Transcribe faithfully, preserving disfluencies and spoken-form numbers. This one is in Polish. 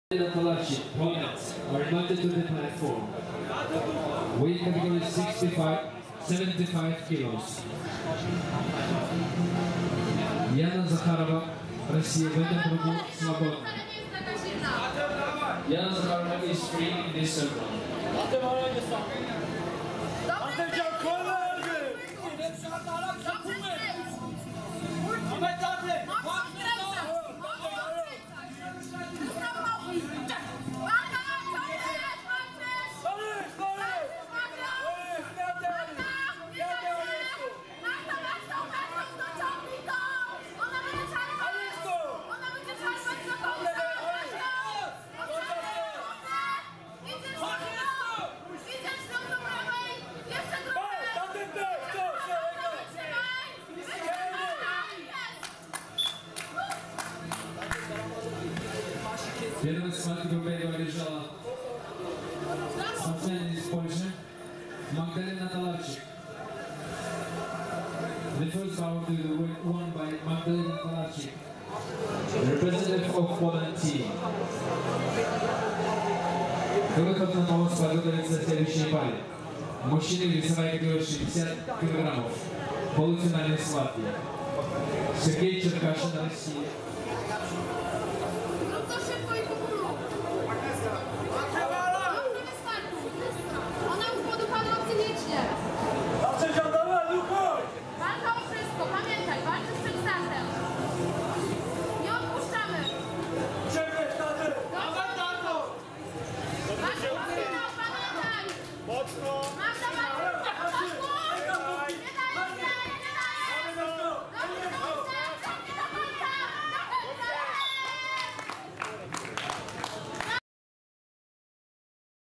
Natalachi, Poland, are invited to the platform. Weight category sixty-five, seventy-five kilos. Yana Zakharova, Россия, в этом кругу свободна. Yana Zakharova is free in this circle. Первая схватка победу лежала спортсмен из Польши Magdalena Natalarczyk. The first bout to the weight won by Magdalena Natalarczyk, representative of Poland team. Выход на полос подготовится в следующей паре. Мужчины весовая категория шестьдесят килограммов. Полуфинальной схватки. Сергей Черкашин, Россия.